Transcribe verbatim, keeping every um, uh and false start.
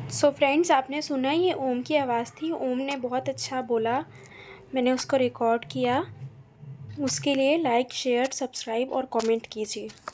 So friends, आपने सुना ये ओम की आवाज़ थी। ओम ने बहुत अच्छा बोला, मैंने उसको रिकॉर्ड किया। उसके लिए लाइक, शेयर, सब्सक्राइब और कमेंट कीजिए।